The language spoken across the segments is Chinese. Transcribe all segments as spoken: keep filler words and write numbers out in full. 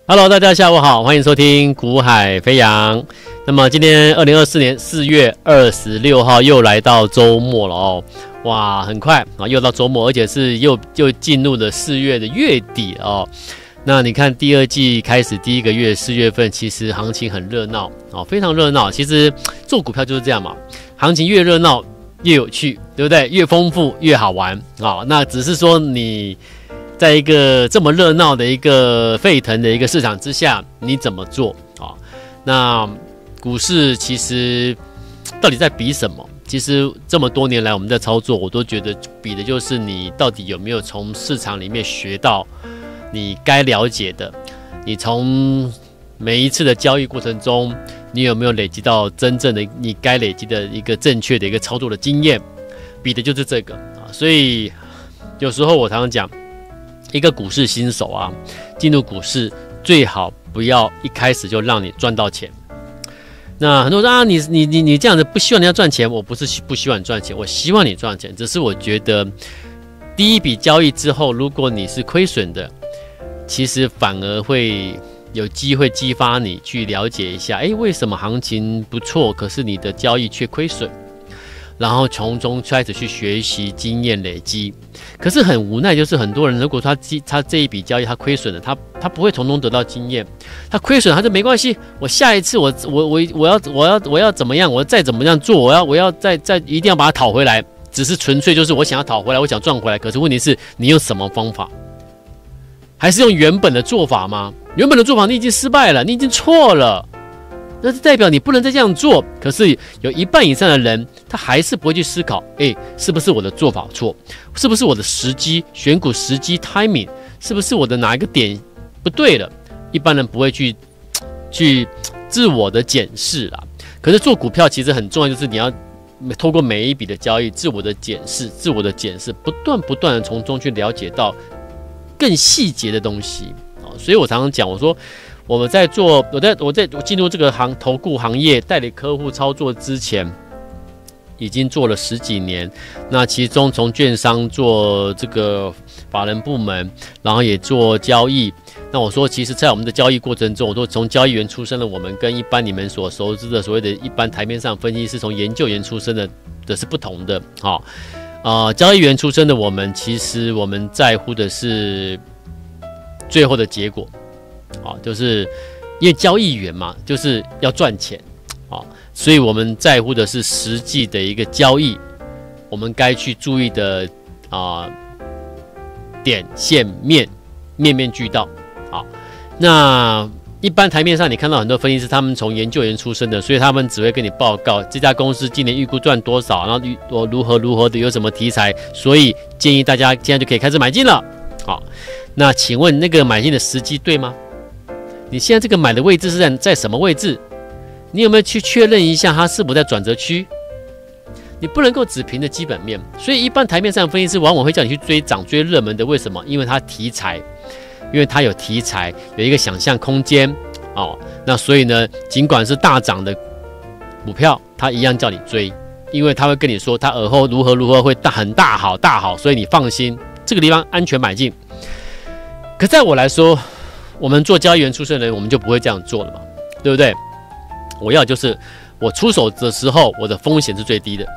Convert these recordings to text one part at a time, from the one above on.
Hello， 大家下午好，欢迎收听股海飞扬。那么今天二零二四年四月二十六号又来到周末了哦，哇，很快啊，又到周末，而且是又又进入了四月的月底了哦。那你看第二季开始第一个月四月份，其实行情很热闹哦，非常热闹。其实做股票就是这样嘛，行情越热闹越有趣，对不对？越丰富越好玩啊、哦。那只是说你。在一个这么热闹的一个沸腾的一个市场之下，你怎么做啊？那股市其实到底在比什么？其实这么多年来我们在操作，我都觉得比的就是你到底有没有从市场里面学到你该了解的，你从每一次的交易过程中，你有没有累积到真正的你该累积的一个正确的一个操作的经验？比的就是这个啊。所以有时候我常常讲。一个股市新手啊，进入股市最好不要一开始就让你赚到钱。那很多人说啊，你你你你这样子不希望你要赚钱，我不是不希望你赚钱，我希望你赚钱，只是我觉得第一笔交易之后，如果你是亏损的，其实反而会有机会激发你去了解一下，哎，为什么行情不错，可是你的交易却亏损？然后从中开始去学习经验累积，可是很无奈，就是很多人如果他他这一笔交易他亏损了，他他不会从中得到经验，他亏损他就没关系，我下一次我我我我要我要我要怎么样，我再怎么样做，我要我要再再一定要把它讨回来，只是纯粹就是我想要讨回来，我想赚回来，可是问题是你用什么方法？还是用原本的做法吗？原本的做法你已经失败了，你已经错了。那是代表你不能再这样做，可是有一半以上的人，他还是不会去思考，哎，是不是我的做法错？是不是我的时机选股时机 timing， 是不是我的哪一个点不对了？一般人不会去去自我的检视啦。可是做股票其实很重要，就是你要透过每一笔的交易，自我的检视、自我的检视，不断不断的从中去了解到更细节的东西。所以我常常讲，我说。我们在做，我在我在进入这个行投顾行业代理客户操作之前，已经做了十几年。那其中从券商做这个法人部门，然后也做交易。那我说，其实，在我们的交易过程中，我说从交易员出身的我们，跟一般你们所熟知的所谓的一般台面上分析师，从研究员出身的的是不同的。好、哦，呃，交易员出身的我们，其实我们在乎的是最后的结果。啊，就是因为交易员嘛，就是要赚钱啊，所以我们在乎的是实际的一个交易，我们该去注意的啊点线面面面俱到。好，那一般台面上你看到很多分析师，他们从研究员出身的，所以他们只会跟你报告这家公司今年预估赚多少，然后预我如何如何的有什么题材，所以建议大家现在就可以开始买进了。好，那请问那个买进的时机对吗？你现在这个买的位置是在在什么位置？你有没有去确认一下它是否在转折区？你不能够只凭着基本面，所以一般台面上的分析师往往会叫你去追涨、追热门的，为什么？因为它题材，因为它有题材，有一个想象空间哦。那所以呢，尽管是大涨的股票，它一样叫你追，因为它会跟你说它而后如何如何会大很大好大好，所以你放心，这个地方安全买进。可在我来说，我们做交易员出身的人，我们就不会这样做了嘛，对不对？我要就是我出手的时候，我的风险是最低的。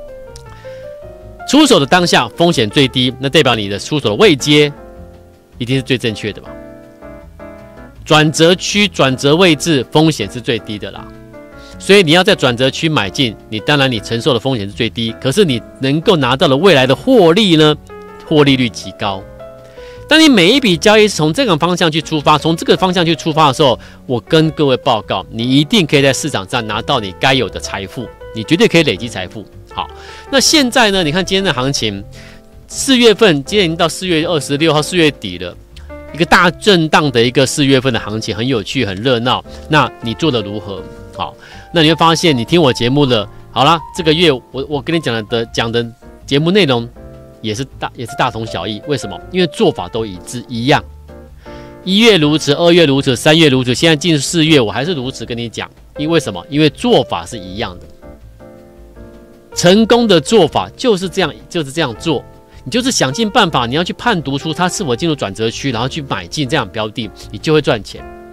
出手的当下风险最低，那代表你的出手的位阶一定是最正确的嘛。转折区、转折位置风险是最低的啦，所以你要在转折区买进，你当然你承受的风险是最低，可是你能够拿到的未来的获利呢，获利率极高。当你每一笔交易是从这个方向去出发，从这个方向去出发的时候，我跟各位报告，你一定可以在市场上拿到你该有的财富，你绝对可以累积财富。好，那现在呢？你看今天的行情，四月份今天已经到四月二十六号，四月底了，一个大震荡的一个四月份的行情，很有趣，很热闹。那你做的如何？好，那你会发现，你听我节目了，好啦，这个月我我跟你讲的讲的节目内容。也是大也是大同小异，为什么？因为做法都一致一样。一月如此，二月如此，三月如此，现在进四月，我还是如此跟你讲。因为什么？因为做法是一样的。成功的做法就是这样，就是这样做。你就是想尽办法，你要去判读出它是否进入转折区，然后去买进这样标的，你就会赚钱。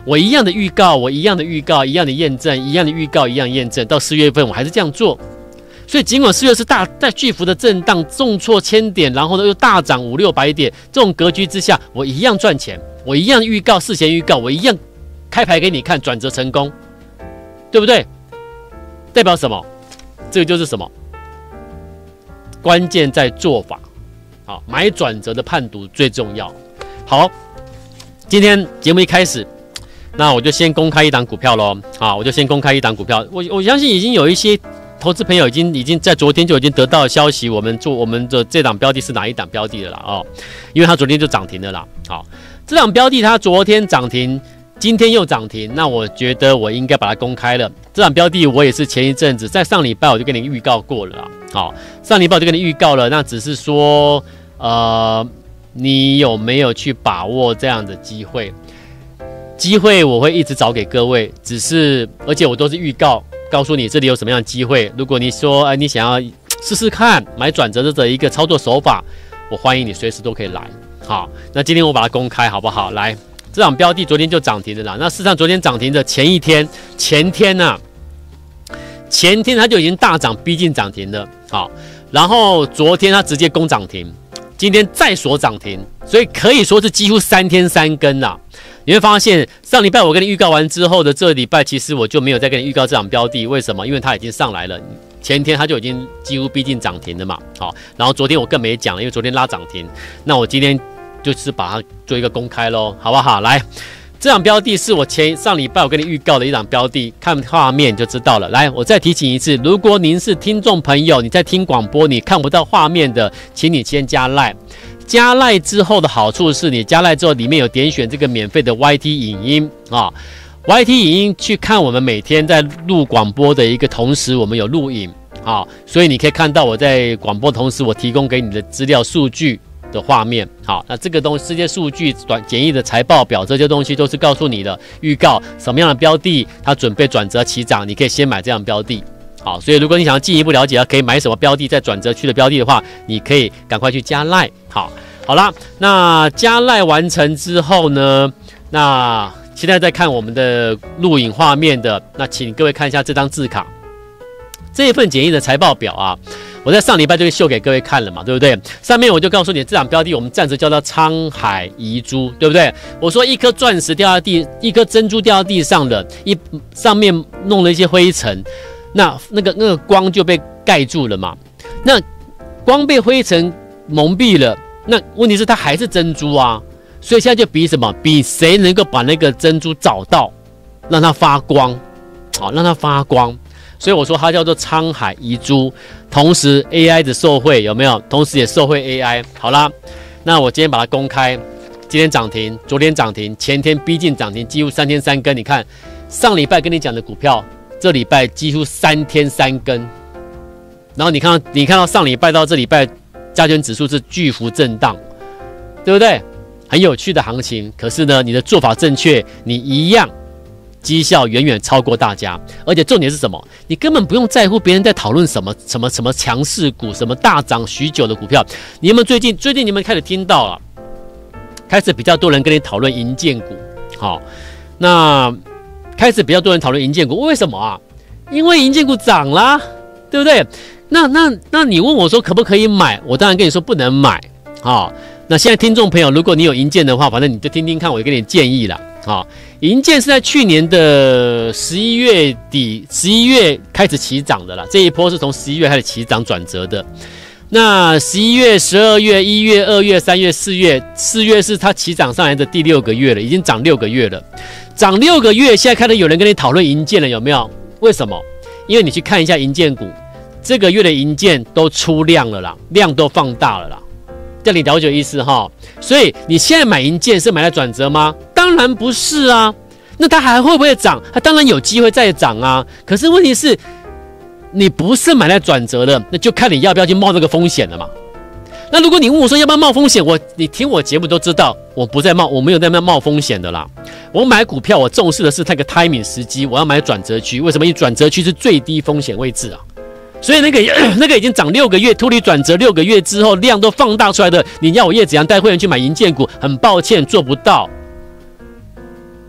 我一样的预告，我一样的预告，一样的验证，一样的预告，一样验证，到四月份我还是这样做。所以尽管四月是大在巨幅的震荡，重挫千点，然后呢又大涨五六百点，这种格局之下，我一样赚钱，我一样预告，事前预告，我一样开牌给你看，转折成功，对不对？代表什么？这个就是什么？关键在做法。好，买转折的判读最重要。好，今天节目一开始，那我就先公开一档股票咯。啊，我就先公开一档股票。我我相信已经有一些投资朋友已经已经在昨天就已经得到消息，我们做我们的这档标的是哪一档标的的啦哦，因为它昨天就涨停了啦。好，这档标的它昨天涨停，今天又涨停，那我觉得我应该把它公开了。这档标的我也是前一阵子在上礼拜我就跟你预告过了啦。好，上礼拜我就跟你预告了，那只是说呃你有没有去把握这样的机会？机会我会一直找给各位，只是而且我都是预告。告诉你这里有什么样的机会，如果你说哎，你想要试试看买转折的一个操作手法，我欢迎你随时都可以来。好，那今天我把它公开好不好？来，这档标的昨天就涨停的啦。那事实上昨天涨停的前一天、前天呢、啊，前天它就已经大涨，逼近涨停了。好，然后昨天它直接攻涨停，今天再锁涨停，所以可以说是几乎三天三根啦。你会发现，上礼拜我跟你预告完之后的这礼拜，其实我就没有再跟你预告这档标的，为什么？因为它已经上来了，前天它就已经几乎逼近涨停了嘛。好，然后昨天我更没讲了，因为昨天拉涨停，那我今天就是把它做一个公开咯，好不好？来，这档标的是我前上礼拜我跟你预告的一档标的，看画面就知道了。来，我再提醒一次，如果您是听众朋友，你在听广播，你看不到画面的，请你先加 LINE。加 LINE 之后的好处是你加 LINE 之后里面有点选这个免费的 Y T 影音啊 ，Y T 影音去看我们每天在录广播的一个同时，我们有录影啊，所以你可以看到我在广播同时我提供给你的资料数据的画面。好，那这个东西这些数据短简易的财报表这些东西都是告诉你的预告什么样的标的它准备转折起涨，你可以先买这样标的。好，所以如果你想要进一步了解可以买什么标的，在转折区的标的的话，你可以赶快去加 LINE。好，好啦，那加 LINE 完成之后呢，那现在在看我们的录影画面的，那请各位看一下这张字卡，这一份简易的财报表啊，我在上礼拜就秀给各位看了嘛，对不对？上面我就告诉你，这档标的我们暂时叫它沧海遗珠，对不对？我说一颗钻石掉到地，一颗珍珠掉到地上了，一上面弄了一些灰尘。那那个那个光就被盖住了嘛，那光被灰尘蒙蔽了，那问题是它还是珍珠啊，所以现在就比什么？比谁能够把那个珍珠找到，让它发光，好，让它发光。所以我说它叫做沧海遗珠，同时 A I 的受惠有没有？同时也受惠 A I。好啦，那我今天把它公开，今天涨停，昨天涨停，前天逼近涨停，几乎三天三根。你看上礼拜跟你讲的股票。这礼拜几乎三天三根，然后你看到你看到上礼拜到这礼拜，加权指数是巨幅震荡，对不对？很有趣的行情。可是呢，你的做法正确，你一样绩效远远超过大家。而且重点是什么？你根本不用在乎别人在讨论什么什么什么强势股，什么大涨许久的股票。你有没有最近最近你们开始听到了？开始比较多人跟你讨论银建股，好，那。开始比较多人讨论银建股，为什么啊？因为银建股涨啦，对不对？那那那你问我说可不可以买？我当然跟你说不能买啊。那现在听众朋友，如果你有银建的话，反正你就听听看，我给你建议啦。啊。银建是在去年的十一月底、十一月开始起涨的啦，这一波是从十一月开始起涨转折的。那十一月、十二月、一月、二月、三月、四月，四月是它起涨上来的第六个月了，已经涨六个月了。涨六个月，现在开始有人跟你讨论银建了，有没有？为什么？因为你去看一下银建股，这个月的银建都出量了啦，量都放大了啦，这样你了解意思哈？所以你现在买银建是买来转折吗？当然不是啊。那它还会不会涨？它当然有机会再涨啊。可是问题是，你不是买来转折的，那就看你要不要去冒这个风险了嘛。那如果你问我说要不要冒风险，我你听我节目都知道，我不在冒，我没有在那冒风险的啦。我买股票，我重视的是那个 timing 时机，我要买转折区。为什么？因为转折区是最低风险位置啊。所以那个那个已经涨六个月，脱离转折六个月之后，量都放大出来的，你要我叶子阳带会员去买银建股，很抱歉做不到。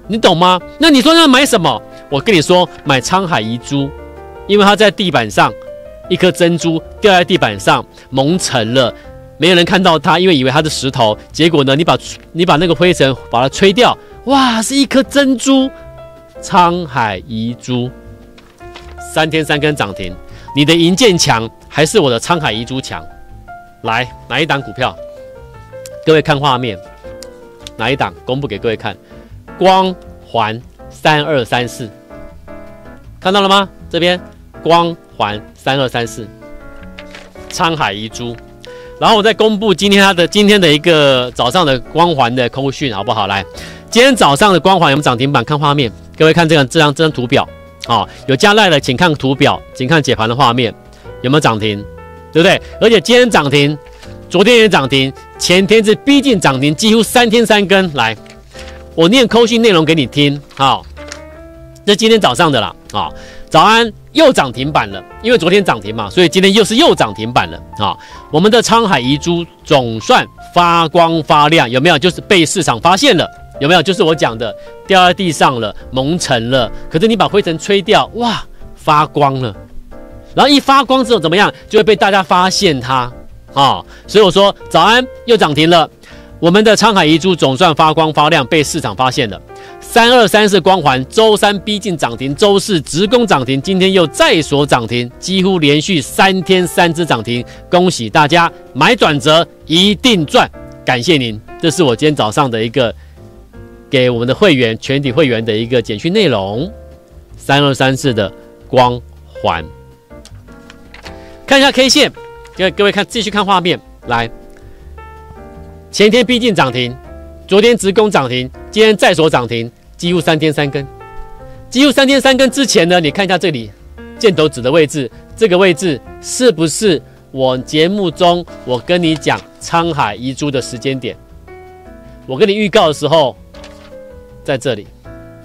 你懂吗？那你说要买什么？我跟你说，买沧海遗珠，因为它在地板上，一颗珍珠掉在地板上蒙尘了，没有人看到它，因为以为它是石头。结果呢，你把你把那个灰尘把它吹掉，哇，是一颗珍珠，沧海遗珠，三天三根涨停。你的银建强还是我的沧海遗珠强？来，哪一档股票？各位看画面，哪一档？公布给各位看。光环三二三四，看到了吗？这边光环三二三四，沧海遗珠。然后我再公布今天它的今天的一个早上的光环的扣讯，好不好？来，今天早上的光环有没有涨停板？看画面，各位看这个这张这张图表。哦，有加赖的，请看图表，请看解盘的画面，有没有涨停？对不对？而且今天涨停，昨天也涨停，前天是逼近涨停，几乎三天三根。来，我念扣讯内容给你听。好、哦，这今天早上的啦。啊、哦，早安又涨停板了，因为昨天涨停嘛，所以今天又是又涨停板了。啊、哦，我们的沧海遗珠总算发光发亮，有没有？就是被市场发现了。有没有？就是我讲的，掉在地上了，蒙尘了。可是你把灰尘吹掉，哇，发光了。然后一发光之后怎么样？就会被大家发现它啊、哦。所以我说，早安又涨停了。我们的沧海遗珠总算发光发亮，被市场发现了。三二三四光环，周三逼近涨停，周四直攻涨停，今天又再锁涨停，几乎连续三天三只涨停。恭喜大家，买转折一定赚！感谢您，这是我今天早上的一个。给我们的会员全体会员的一个简讯内容，三二三四的光环，看一下 K 线，各各位看，继续看画面，来，前天逼近涨停，昨天直攻涨停，今天再锁涨停，几乎三天三根，几乎三天三根之前呢，你看一下这里箭头指的位置，这个位置是不是我节目中我跟你讲沧海遗珠的时间点？我跟你预告的时候。在这里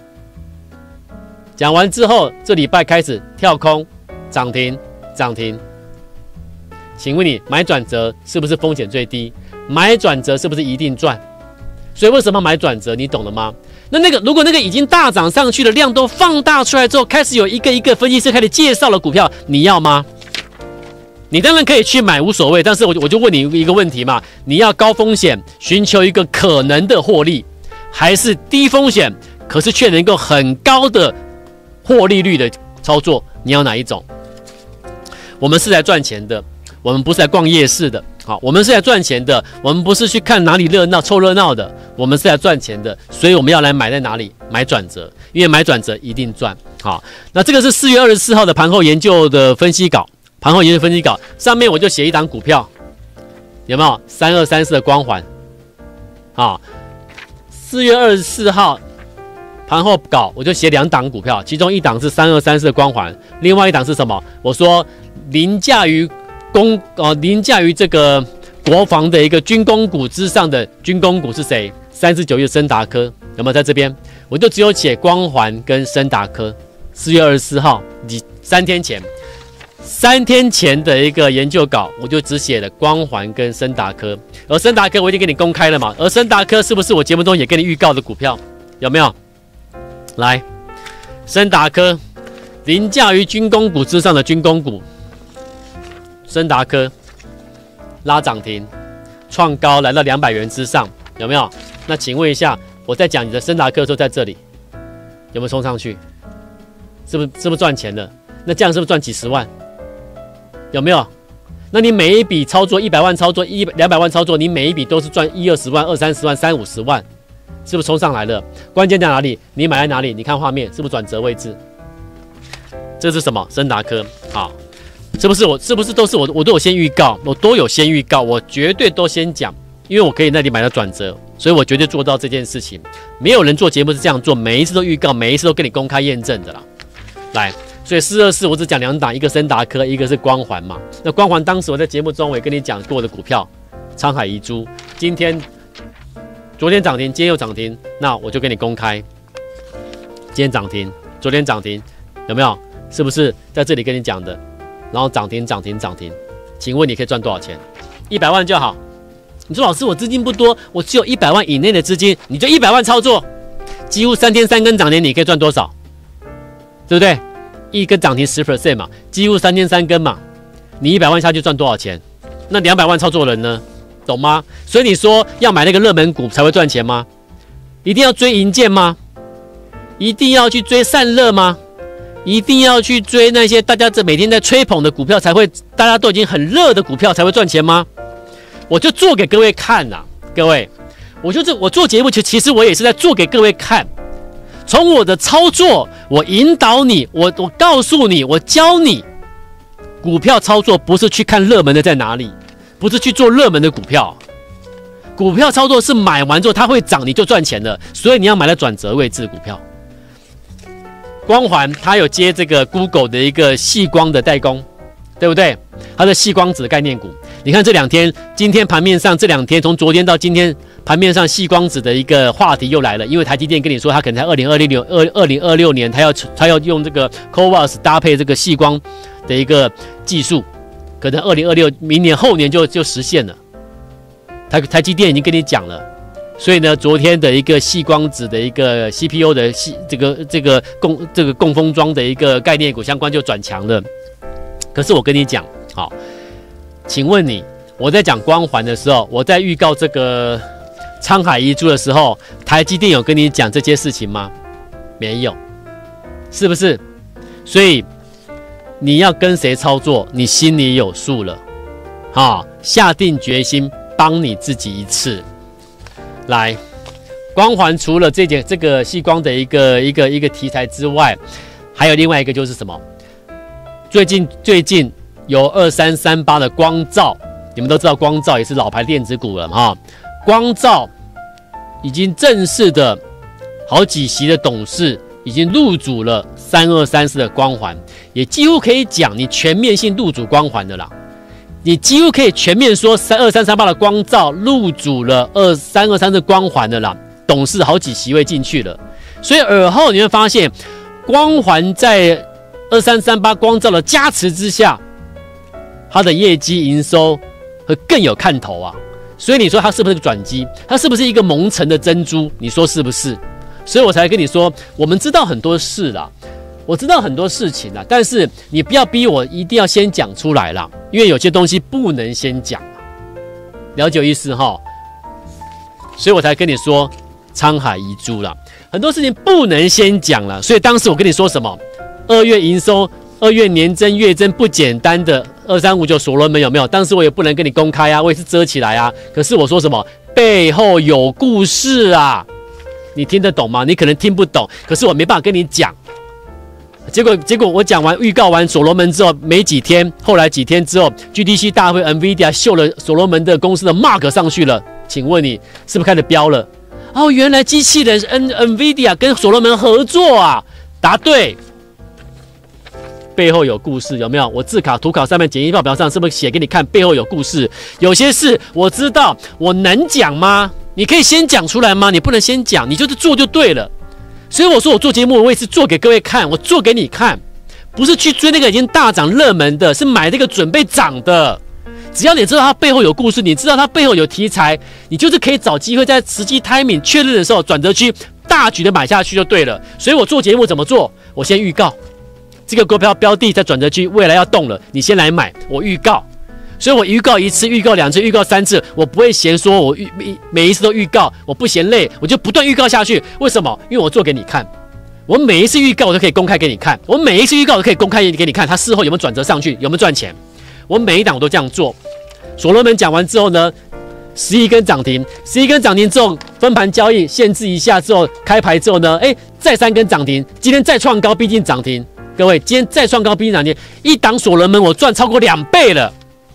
讲完之后，这礼拜开始跳空涨停涨停。请问你买转折是不是风险最低？买转折是不是一定赚？所以为什么买转折？你懂了吗？那那个如果那个已经大涨上去的量都放大出来之后，开始有一个一个分析师开始介绍了股票，你要吗？你当然可以去买，无所谓。但是我就我就问你一个问题嘛：你要高风险，寻求一个可能的获利？还是低风险，可是却能够很高的获利率的操作，你要哪一种？我们是来赚钱的，我们不是来逛夜市的。好，我们是来赚钱的，我们不是去看哪里热闹凑热闹的，我们是来赚钱的，所以我们要来买在哪里？买转折，因为买转折一定赚。好，那这个是四月二十四号的盘后研究的分析稿，盘后研究分析稿上面我就写一档股票，有没有？三二三四的光环，好。四月二十四号盘后稿，我就写两档股票，其中一档是三二三四的光环，另外一档是什么？我说凌驾于公呃凌驾于这个国防的一个军工股之上的军工股是谁？三四九一的森达科有没有在这边？我就只有写光环跟森达科。四月二十四号，你三天前，三天前的一个研究稿，我就只写了光环跟森达科。而森达科我已经给你公开了嘛？而森达科是不是我节目中也跟你预告的股票？有没有？来，森达科凌驾于军工股之上的军工股，森达科拉涨停，创高来到两百元之上，有没有？那请问一下，我在讲你的森达科的时候，在这里有没有冲上去？是不是是不是赚钱了？那这样是不是赚几十万？有没有？那你每一笔操作一百万操作一两百万操作，你每一笔都是赚一二十万、二三十万、三五十万，是不是冲上来了？关键在哪里？你买在哪里？你看画面是不是转折位置？这是什么？森达科，好，是不是我？是不是都是我？我都有先预告，我都有先预告，我绝对都先讲，因为我可以那里买到转折，所以我绝对做到这件事情。没有人做节目是这样做，每一次都预告，每一次都跟你公开验证的啦。来。所以四二四我只讲两档，一个森达科，一个是光环嘛。那光环当时我在节目中我也跟你讲过的股票，沧海遗珠，今天、昨天涨停，今天又涨停，那我就跟你公开，今天涨停，昨天涨停，有没有？是不是在这里跟你讲的？然后涨停、涨停、涨停，请问你可以赚多少钱？一百万就好。你说老师，我资金不多，我只有一百万以内的资金，你就一百万操作。 几乎三天三根涨停，你可以赚多少？对不对？一根涨停 百分之十 嘛，几乎三天三根嘛，你一百万下去赚多少钱？那两百万操作人呢？懂吗？所以你说要买那个热门股才会赚钱吗？一定要追银建吗？一定要去追散热吗？一定要去追那些大家这每天在吹捧的股票才会，大家都已经很热的股票才会赚钱吗？我就做给各位看呐、啊，各位，我就是我做节目，其实我也是在做给各位看。从我的操作，我引导你，我我告诉你，我教你，股票操作不是去看热门的在哪里，不是去做热门的股票。股票操作是买完之后它会涨，你就赚钱了，所以你要买在转折位置的股票。光环它有接这个 Google 的一个矽光的代工，对不对？它的矽光子的概念股，你看这两天，今天盘面上这两天，从昨天到今天盘面上矽光子的一个话题又来了，因为台积电跟你说，它可能在二零二六年、二二零二六年，它要它要用这个 C O V A S 搭配这个矽光的一个技术，可能二零二六明年后年就就实现了。台台积电已经跟你讲了。所以呢，昨天的一个矽光子的一个 C P U 的这个这个供这个供封装的一个概念股相关就转强了。可是我跟你讲，好，请问你，我在讲光环的时候，我在预告这个沧海遗珠的时候，台积电有跟你讲这些事情吗？没有，是不是？所以你要跟谁操作，你心里有数了，好，下定决心帮你自己一次。来，光环除了这件这个矽光的一个一个一个题材之外，还有另外一个就是什么？最近最近有二三三八的光罩，你们都知道光罩也是老牌电子股了哈。光罩已经正式的好几席的董事已经入主了三二三四的光环，也几乎可以讲你全面性入主光环的啦。你几乎可以全面说三二三三八的光罩入主了二三二三的光环的啦，董事好几席位进去了，所以尔后你会发现，光环在二三三八光罩的加持之下，它的业绩营收会更有看头啊。所以你说它是不是个转机？它是不是一个蒙尘的珍珠？你说是不是？所以我才跟你说，我们知道很多事啦。我知道很多事情啦，但是你不要逼我一定要先讲出来啦，因为有些东西不能先讲，了解意思哈？所以我才跟你说沧海遗珠啦，很多事情不能先讲啦。所以当时我跟你说什么？二月营收、二月年增、月增不简单的二三五九所罗门有没有？当时我也不能跟你公开啊，我也是遮起来啊。可是我说什么？背后有故事啊，你听得懂吗？你可能听不懂，可是我没办法跟你讲。结果，结果我讲完预告完所罗门之后，没几天，后来几天之后 ，G D C 大会 ，NVIDIA 秀了所罗门的公司的 mark 上去了。请问你是不是开始飙了？哦，原来机器人 N NVIDIA 跟所罗门合作啊！答对，背后有故事，有没有？我字卡图卡上面简易报表上是不是写给你看？背后有故事，有些事我知道，我能讲吗？你可以先讲出来吗？你不能先讲，你就是做就对了。所以我说我做节目，我也是做给各位看，我做给你看，不是去追那个已经大涨热门的，是买那个准备涨的。只要你知道它背后有故事，你知道它背后有题材，你就是可以找机会在时机 timing 确认的时候，转折区大举的买下去就对了。所以我做节目怎么做？我先预告这个股票标的在转折区未来要动了，你先来买，我预告。所以我预告一次，预告两次，预告三次，我不会嫌说我预每一次都预告，我不嫌累，我就不断预告下去。为什么？因为我做给你看，我每一次预告我都可以公开给你看，我每一次预告我都可以公开给你看，它事后有没有转折上去，有没有赚钱，我每一档我都这样做。所罗门讲完之后呢，十一根涨停，十一根涨停之后分盘交易限制一下之后开牌之后呢，哎，再三根涨停，今天再创高逼近涨停，各位今天再创高逼近涨停，一档所罗门我赚超过两倍了。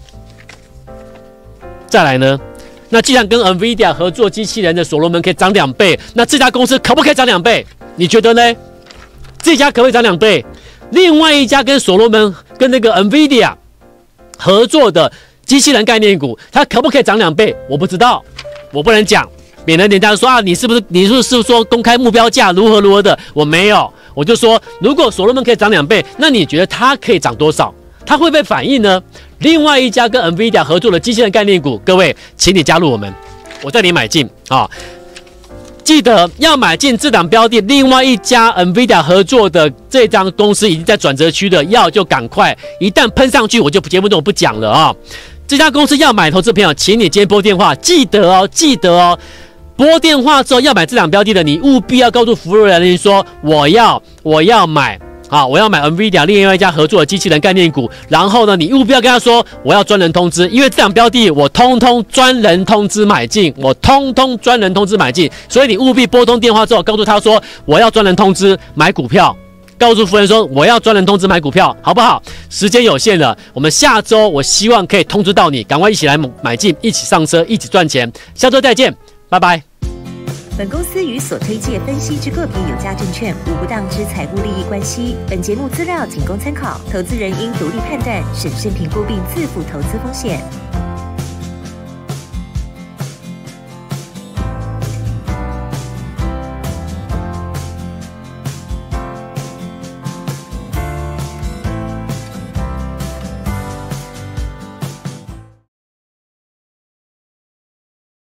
再来呢，那既然跟 NVIDIA 合作机器人的所罗门可以涨两倍，那这家公司可不可以涨两倍？你觉得呢？这家可不可以涨两倍？另外一家跟所罗门跟那个 NVIDIA 合作的机器人概念股，它可不可以涨两倍？我不知道，我不能讲，免得人家说啊，你是不是你是不是说公开目标价如何如何的？我没有，我就说，如果所罗门可以涨两倍，那你觉得它可以涨多少？它会不会反应呢？另外一家跟 NVIDIA 合作的机器人概念股，各位，请你加入我们，我带你买进啊！ 记得要买进这档标的，另外一家 NVIDIA 合作的这张公司已经在转折区了，要就赶快，一旦喷上去，我就节目中我不讲了啊、哦。这家公司要买投资朋友，请你今天拨电话，记得哦，记得哦。拨电话之后要买这档标的的，你务必要告诉服务人员说我要我要买。好，我要买 NVIDIA 另外一家合作的机器人概念股，然后呢，你务必要跟他说我要专人通知，因为这档标的我通通专人通知买进，我通通专人通知买进，所以你务必拨通电话之后，告诉他说我要专人通知买股票，告诉夫人说我要专人通知买股票，好不好？时间有限了，我们下周我希望可以通知到你，赶快一起来买进，一起上车，一起赚钱，下周再见，拜拜。 本公司与所推介分析之个别有价证券无不当之财务利益关系。本节目资料仅供参考，投资人应独立判断、审慎评估并自负投资风险。